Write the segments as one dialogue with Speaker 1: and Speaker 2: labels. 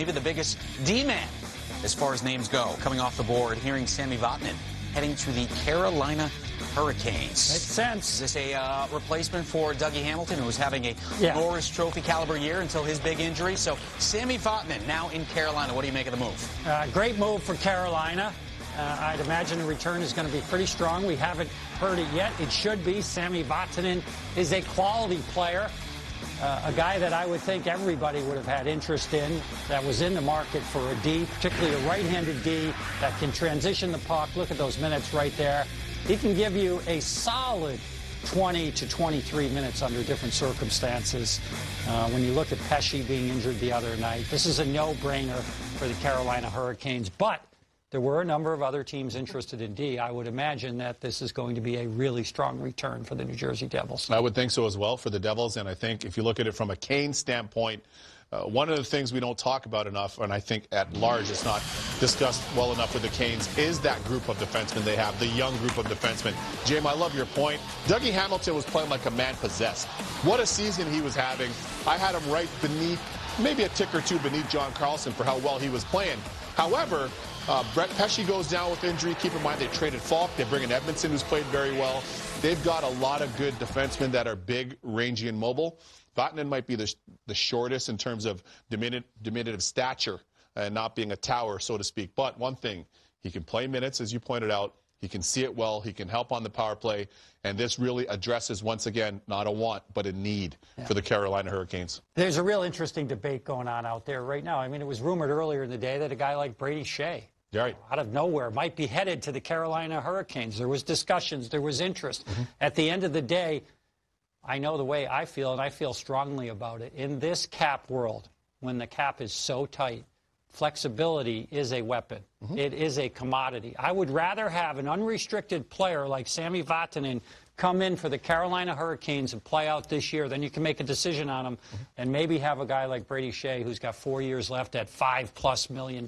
Speaker 1: maybe the biggest D-man as far as names go. Coming off the board, hearing Sami Vatanen heading to the Carolina Hurricanes.
Speaker 2: Makes sense.
Speaker 1: Is this a replacement for Dougie Hamilton, who was having a Norris Trophy caliber year until his big injury? So Sami Vatanen now in Carolina. What do you make of the move?
Speaker 2: Great move for Carolina. I'd imagine the return is going to be pretty strong. We haven't heard it yet. It should be. Sami Vatanen is a quality player, a guy that I would think everybody would have had interest in, that was in the market for a D, particularly a right-handed D that can transition the puck. Look at those minutes right there. He can give you a solid 20 to 23 minutes under different circumstances. When you look at Pesce being injured the other night, this is a no-brainer for the Carolina Hurricanes. But there were a number of other teams interested in D. I would imagine that this is going to be a really strong return for the New Jersey Devils.
Speaker 3: I would think so as well for the Devils, and I think if you look at it from a Kane standpoint, one of the things we don't talk about enough, and I think at large it's not discussed well enough with the Canes, is that group of defensemen they have, the young group of defensemen. Jim, I love your point. Dougie Hamilton was playing like a man possessed. What a season he was having. I had him right beneath, maybe a tick or two beneath John Carlson for how well he was playing. However, Brett Pesce goes down with injury. Keep in mind they traded Falk. They bring in Edmondson, who's played very well. They've got a lot of good defensemen that are big, rangy, and mobile. Vatanen might be the shortest in terms of diminutive stature and not being a tower, so to speak. But one thing, he can play minutes, as you pointed out. He can see it well. He can help on the power play. And this really addresses, once again, not a want, but a need for the Carolina Hurricanes.
Speaker 2: There's a real interesting debate going on out there right now. I mean, it was rumored earlier in the day that a guy like Brady Shea,
Speaker 3: right,
Speaker 2: out of nowhere, might be headed to the Carolina Hurricanes. There was discussions. There was interest. At the end of the day, I know the way I feel, and I feel strongly about it. In this cap world, when the cap is so tight, flexibility is a weapon. It is a commodity. I would rather have an unrestricted player like Sami Vatanen come in for the Carolina Hurricanes and play out this year. Then you can make a decision on him and maybe have a guy like Brady Shea who's got 4 years left at $5+ million.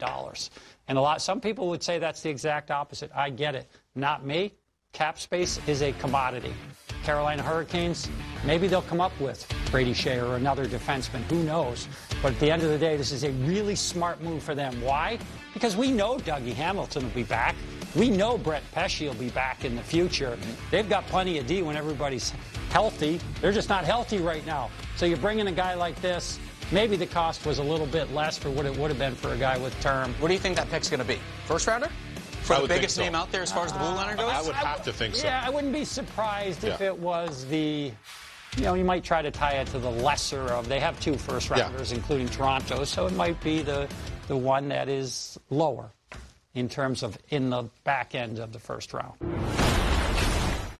Speaker 2: And some people would say that's the exact opposite. I get it. Not me. Cap space is a commodity. Carolina Hurricanes, maybe they'll come up with Brady Shea or another defenseman. Who knows? But at the end of the day, this is a really smart move for them. Why? Because we know Dougie Hamilton will be back. We know Brett Pesce will be back in the future. They've got plenty of D when everybody's healthy. They're just not healthy right now. So you bring in a guy like this, maybe the cost was a little bit less for what it would have been for a guy with term.
Speaker 1: What do you think that pick's going to be? First rounder? For the biggest name out there as far as the blue liner goes?
Speaker 3: I would have to think so.
Speaker 2: Yeah, I wouldn't be surprised if it was the, you might try to tie it to the lesser of, they have 2 first rounders, including Toronto, so it might be the one that is lower in terms of in the back end of the first round.